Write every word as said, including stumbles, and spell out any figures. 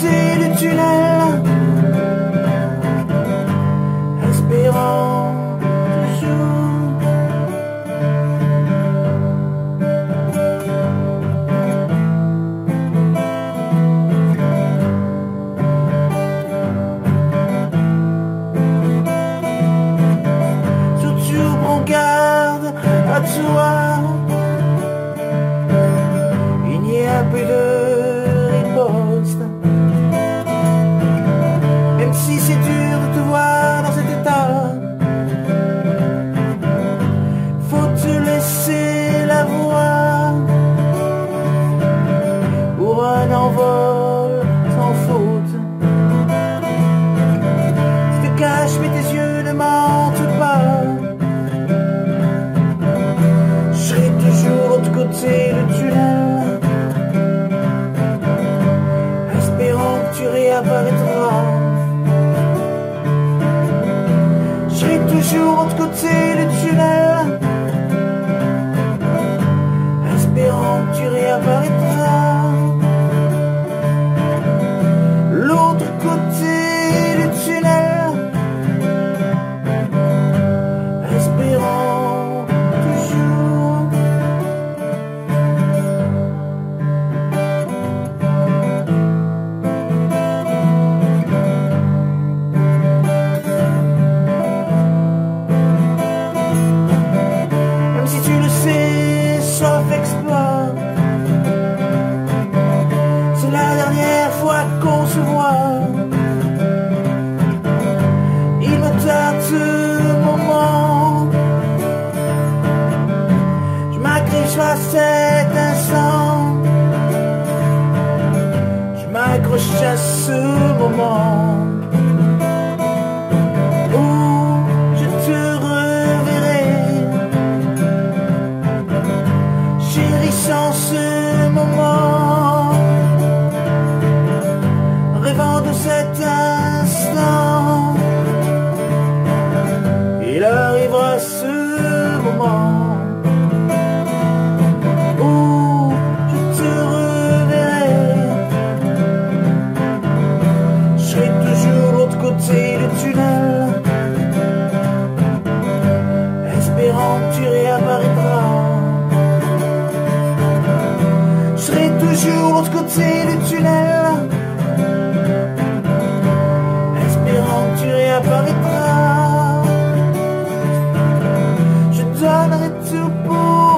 côté du tunnel, espérant toujours. Surtout prends garde à toi, il n'y a plus de riposte. Même si c'est dur de te voir dans cet état, faut te laisser la voix pour un envol sans faute. Je te cache mais tes yeux ne mentent pas, je serai toujours de l'autre côté du tunnel, espérant que tu réapparaîtras. Je serai toujours de l'autre côté du tunnel, espérant que tu réapparaîtras. L'autre côté du tunnel, espérant toujours. Même si tu le sais, sauf exploit, c'est la dernière fois qu'on se voit. Il me tarde ce moment, je m'accroche à cet instant, je m'accroche à ce moment où je te reverrai, chérissant ce moment, rêvant de cet instant. Il arrivera ce moment où je te reverrai, je serai toujours de l'autre côté du tunnel, espérant que tu réapparaîtras. Je serai toujours de l'autre côté du tunnel, espérant que tu réapparaîtras. Je donnerai tout pour